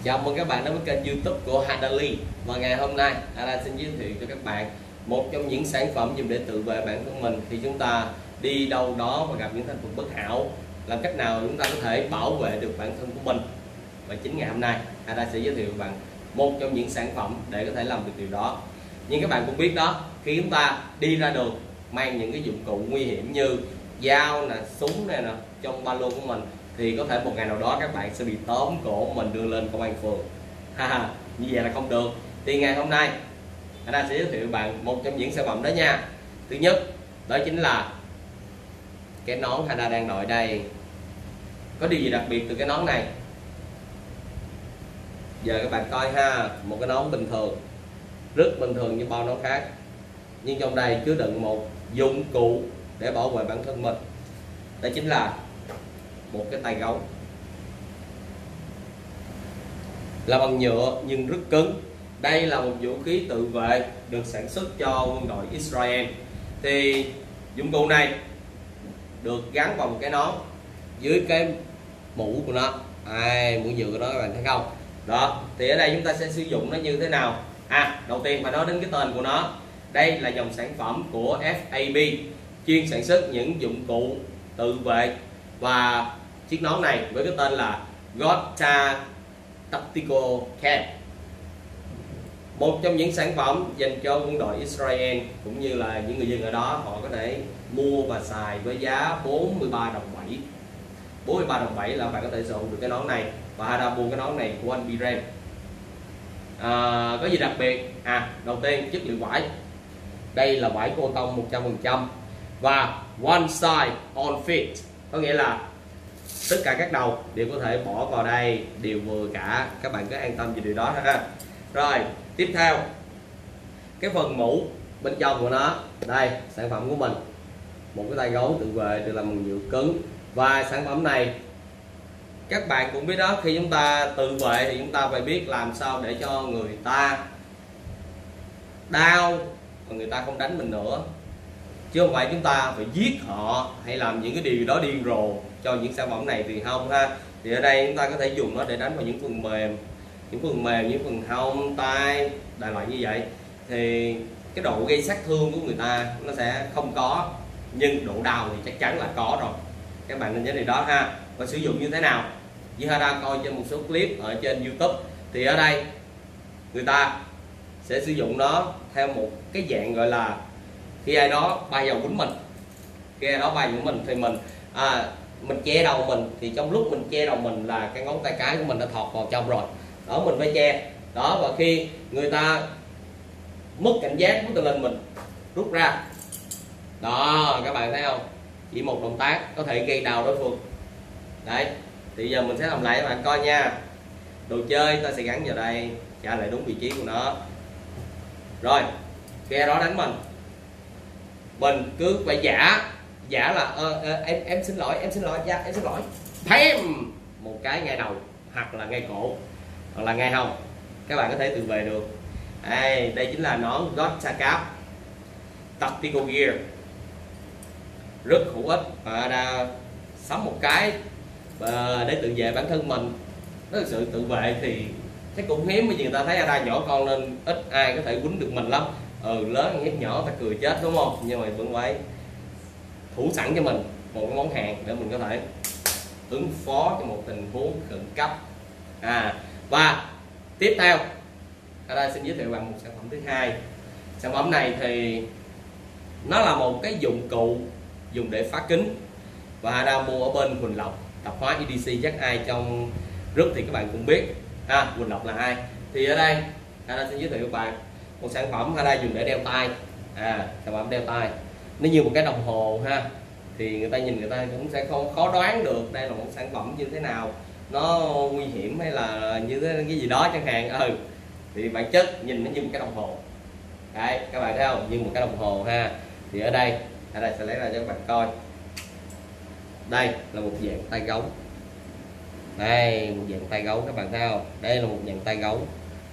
Chào mừng các bạn đến với kênh YouTube của Hadali. Và ngày hôm nay Ada xin giới thiệu cho các bạn một trong những sản phẩm dùng để tự vệ bản thân mình khi chúng ta đi đâu đó và gặp những thành phần bất hảo. Làm cách nào chúng ta có thể bảo vệ được bản thân của mình. Và chính ngày hôm nay Ada sẽ giới thiệu với bạn một trong những sản phẩm để có thể làm được điều đó. Nhưng các bạn cũng biết đó, khi chúng ta đi ra đường mang những cái dụng cụ nguy hiểm như dao nè, súng này nè trong ba lô của mình, thì có thể một ngày nào đó các bạn sẽ bị tóm cổ mình đưa lên công an phường. Như vậy là không được. Thì ngày hôm nay Ada sẽ giới thiệu với bạn một trong những sản phẩm đó nha. Thứ nhất đó chính là cái nón Ada đang đội đây. Có điều gì đặc biệt từ cái nón này? Giờ các bạn coi ha, một cái nón bình thường, rất bình thường như bao nón khác, nhưng trong đây chứa đựng một dụng cụ để bảo vệ bản thân mình. Đó chính là một cái tay gấu, là bằng nhựa nhưng rất cứng. Đây là một vũ khí tự vệ được sản xuất cho quân đội Israel. Thì dụng cụ này được gắn vào một cái nón dưới cái mũ của nó, mũ nhựa của nó, các bạn thấy không? Đó, thì ở đây chúng ta sẽ sử dụng nó như thế nào? Đầu tiên phải nói đến cái tên của nó. Đây là dòng sản phẩm của FAB, chuyên sản xuất những dụng cụ tự vệ. Và chiếc nón này với cái tên là Gotcha Tactical Cap, một trong những sản phẩm dành cho quân đội Israel cũng như là những người dân ở đó, họ có thể mua và xài với giá 43 đồng 7. 43 đồng 7 là bạn có thể sử dụng được cái nón này. Và Ada mua cái nón này của anh Biren. Có gì đặc biệt? Đầu tiên chất liệu vải. Đây là vải cô tông 100%. Và one size on fit, có nghĩa là tất cả các đầu đều có thể bỏ vào đây, đều vừa cả. Các bạn cứ an tâm về điều đó ha. Rồi, tiếp theo cái phần mũ bên trong của nó. Đây, sản phẩm của mình, một cái tay gấu tự vệ được làm bằng nhựa cứng. Và sản phẩm này các bạn cũng biết đó, khi chúng ta tự vệ thì chúng ta phải biết làm sao để cho người ta đau và người ta không đánh mình nữa, chứ không phải chúng ta phải giết họ hay làm những cái điều đó điên rồ cho những sản phẩm này thì không ha. Thì ở đây chúng ta có thể dùng nó để đánh vào những phần mềm, những phần hông, tay, đại loại như vậy. Thì cái độ gây sát thương của người ta nó sẽ không có, nhưng độ đau thì chắc chắn là có rồi. Các bạn nên nhớ điều đó ha. Và sử dụng như thế nào? Như Ada coi trên một số clip ở trên YouTube, thì ở đây người ta sẽ sử dụng nó theo một cái dạng gọi là khi ai đó bay vào quýnh mình, thì mình che đầu mình, thì trong lúc mình che đầu mình là cái ngón tay cái của mình đã thọt vào trong rồi đó, mình phải che đó. Và khi người ta mất cảnh giác, mất tự lên, mình rút ra đó, các bạn thấy không? Chỉ một động tác có thể gây đau đối phương. Đấy, thì giờ mình sẽ làm lại các bạn coi nha. Đồ chơi ta sẽ gắn vào đây, trả lại đúng vị trí của nó. Rồi, khi đó đánh mình cứ phải giả là em xin lỗi, em xin lỗi. Bam, một cái ngay đầu, hoặc là ngay cổ, hoặc là ngay hông. Các bạn có thể tự vệ được. Đây chính là nón Gotcha Cap Tactical Gear, rất hữu ích. Và đã sắm một cái để tự vệ bản thân mình. Thực sự tự vệ thì chắc cũng hiếm, bởi vì người ta thấy Ada nhỏ con nên ít ai có thể quýnh được mình lắm. Lớn hiếp nhỏ ta cười chết đúng không? Nhưng mà vẫn phải thủ sẵn cho mình một cái món hàng để mình có thể ứng phó cho một tình huống khẩn cấp. Và tiếp theo Ada xin giới thiệu bạn một sản phẩm thứ hai. Sản phẩm này thì nó là một cái dụng cụ dùng để phá kính, và Ada mua ở bên Quỳnh Lộc, tạp hóa EDC. Chắc ai trong group thì các bạn cũng biết Quỳnh Lộc là ai. Thì ở đây Ada xin giới thiệu các bạn một sản phẩm Ada dùng để đeo tay. Sản phẩm đeo tay nó như một cái đồng hồ ha. Thì người ta nhìn người ta cũng sẽ không khó đoán được đây là một sản phẩm như thế nào, nó nguy hiểm hay là như thế cái gì đó chẳng hạn. Thì bản chất nhìn nó như một cái đồng hồ. Đấy, các bạn thấy không? Như một cái đồng hồ ha. Thì ở đây sẽ lấy ra cho các bạn coi. Đây là một dạng tay gấu. Đây, một dạng tay gấu, các bạn thấy không? Đây là một dạng tay gấu,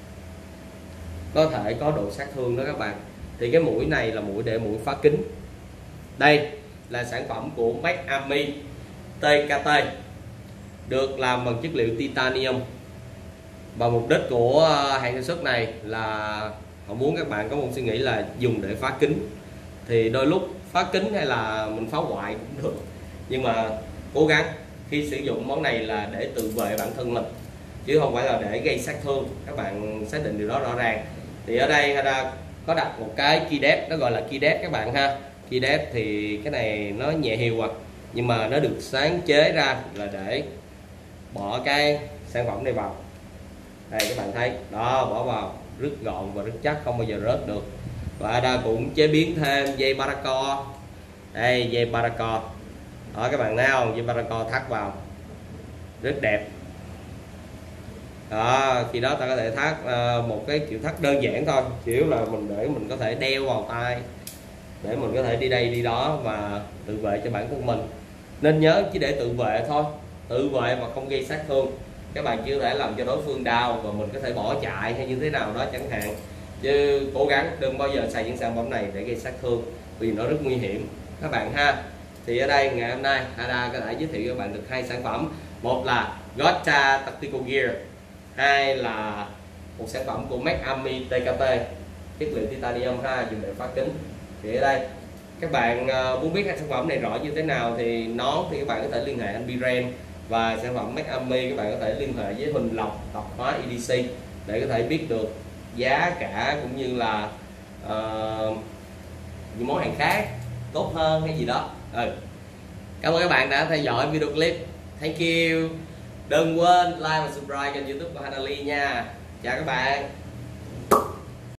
có thể có độ sát thương đó các bạn. Thì cái mũi này là mũi để mũi phá kính. Đây là sản phẩm của Make Army TKT, được làm bằng chất liệu titanium Và mục đích của hãng sản xuất này là họ muốn các bạn có một suy nghĩ là dùng để phá kính. Thì đôi lúc phá kính hay là mình phá hoại cũng được, nhưng mà cố gắng khi sử dụng món này là để tự vệ bản thân mình, chứ không phải là để gây sát thương. Các bạn xác định điều đó rõ ràng. Thì ở đây Hada có đặt một cái keydeck, nó gọi là keydeck các bạn ha. Keydeck thì cái này nó nhẹ hiu nhưng mà nó được sáng chế ra là để bỏ cái sản phẩm này vào. Đây các bạn thấy đó, bỏ vào rất gọn và rất chắc, không bao giờ rớt được. Và Hada cũng chế biến thêm dây paracord. Đây dây paracord đó, các bạn thấy không, dây paracord thắt vào rất đẹp đó. Khi đó ta có thể thắt một cái kiểu thắt đơn giản thôi, chủ yếu là mình để mình có thể đeo vào tay, để mình có thể đi đây đi đó và tự vệ cho bản thân mình. Nên nhớ chỉ để tự vệ thôi, tự vệ mà không gây sát thương. Các bạn chưa thể làm cho đối phương đau và mình có thể bỏ chạy hay như thế nào đó chẳng hạn, chứ cố gắng đừng bao giờ xài những sản phẩm này để gây sát thương, vì nó rất nguy hiểm các bạn ha. Thì ở đây ngày hôm nay Hada có thể giới thiệu cho các bạn được 2 sản phẩm. Một là Gotcha Tactical Gear, hai là một sản phẩm của Make Army TKT, chất liệu titanium ha, dùng để phá kính. Thì ở đây các bạn muốn biết hai sản phẩm này rõ như thế nào thì nón thì các bạn có thể liên hệ anh Biren, và sản phẩm Make Army các bạn có thể liên hệ với Huỳnh Lộc, tạp hóa EDC để có thể biết được giá cả cũng như là những món hàng khác tốt hơn hay gì đó. Cảm ơn các bạn đã theo dõi video clip. Thank you. Đừng quên like và subscribe kênh YouTube của Hada Lee nha. Chào các bạn.